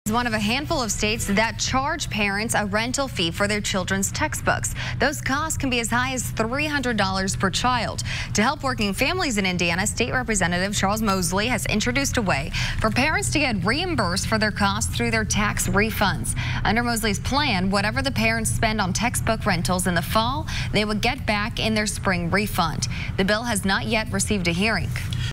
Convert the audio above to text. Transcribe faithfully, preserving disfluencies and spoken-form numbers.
Is one of a handful of states that charge parents a rental fee for their children's textbooks. Those costs can be as high as three hundred dollars per child. To help working families in Indiana, State Representative Charles Mosley has introduced a way for parents to get reimbursed for their costs through their tax refunds. Under Mosley's plan, whatever the parents spend on textbook rentals in the fall, they would get back in their spring refund. The bill has not yet received a hearing.